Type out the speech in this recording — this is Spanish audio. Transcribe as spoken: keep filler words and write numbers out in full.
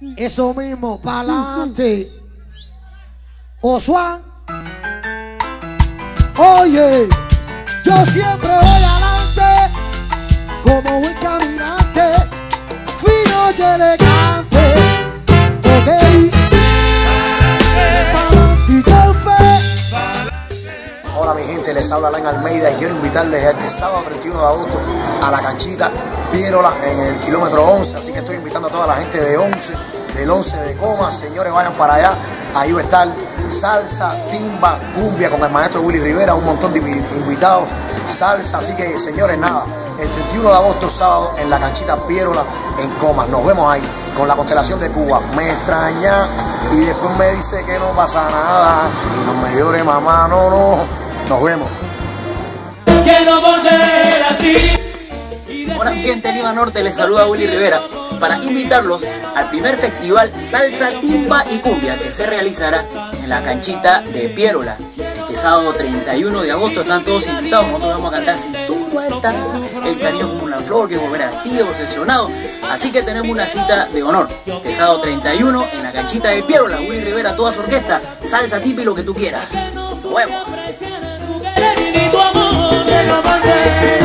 Eso mismo, pa'lante. Oswan. Oye, yo siempre voy adelante, como buen caminante, fino y elegante. Ok. Pa'lante y con fe. Hola mi gente, les habla Alain Almeida y quiero invitarles este sábado treinta y uno de agosto a la canchita Piérola en el kilómetro once, así que estoy invitando a toda la gente de once, del once de Comas, señores, vayan para allá, ahí va a estar salsa, timba, cumbia con el maestro Willy Rivera, un montón de invitados, salsa, así que señores, nada, el treinta y uno de agosto, sábado, en la canchita Piérola en Comas, nos vemos ahí, con la constelación de Cuba, me extraña, y después me dice que no pasa nada, y no me llore mamá, no, no, nos vemos. Quiero volver a ti. Hola gente de Lima Norte, les saluda Willy Rivera para invitarlos al primer festival Salsa, Timba y Cumbia que se realizará en la canchita de Piérola este sábado treinta y uno de agosto. Están todos invitados, nosotros vamos a cantar Si tú no estás, El cariño como una flor, que volver a ti, obsesionado. Así que tenemos una cita de honor este sábado treinta y uno en la canchita de Piérola. Willy Rivera, toda su orquesta, salsa, timba y lo que tú quieras. Nos vemos.